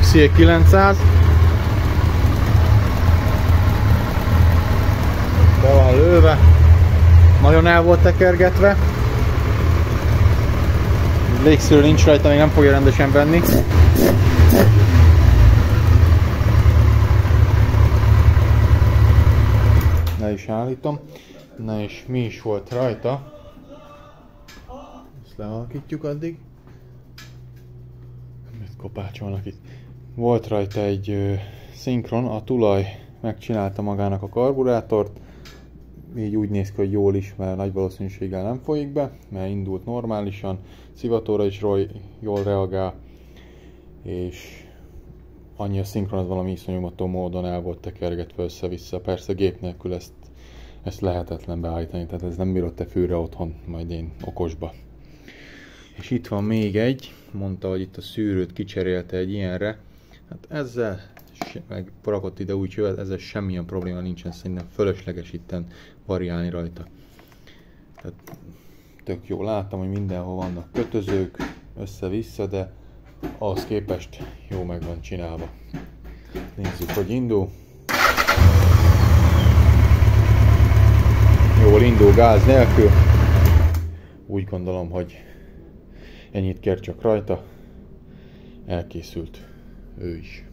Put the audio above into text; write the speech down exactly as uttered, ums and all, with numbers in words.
X J kilencszáz. Be van lőve. Nagyon el volt tekergetve. Légszűrő nincs rajta, még nem fogja rendesen venni. Le is állítom. Na és mi is volt rajta? Ezt lehalkítjuk addig. Mit kopácsolnak itt? Volt rajta egy ö, szinkron, a tulaj megcsinálta magának a karburátort. Így úgy néz ki, hogy jól is, mert nagy valószínűséggel nem folyik be, mert indult normálisan, szivatóra is jól reagál, és annyi a szinkron, az valami iszonyúmató módon el volt tekergetve össze-vissza. Persze gép nélkül ezt, ezt lehetetlen beállítani, tehát ez nem bírott te fűre otthon, majd én okosba. És itt van még egy, mondta, hogy itt a szűrőt kicserélte egy ilyenre. Hát ezzel, meg rakott ide új csövet, ezzel semmilyen probléma nincsen, szerintem fölösleges itten variálni rajta. Tehát tök jó, láttam, hogy mindenhol vannak kötözők, össze-vissza, de ahhoz képest jó meg van csinálva. Nézzük, hogy indul. Jól indul gáz nélkül. Úgy gondolom, hogy ennyit kér csak rajta. Elkészült ő is.